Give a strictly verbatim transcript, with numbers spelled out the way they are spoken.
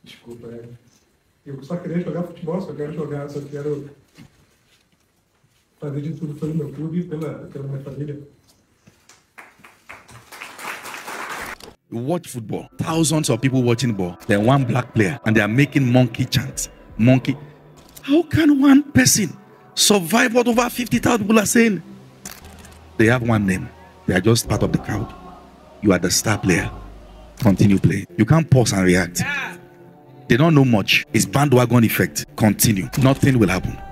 Desculpa, é. Eu só queria jogar futebol, só quero jogar, só quero fazer de tudo pelo meu clube e pela, pela minha família. You watch football, thousands of people watching ball, then one black player, and they are making monkey chants. Monkey. How can one person survive what over fifty thousand people are saying? They have one name. They are just part of the crowd. You are the star player. Continue playing. You can't pause and react. They don't know much. It's bandwagon effect. Continue. Nothing will happen.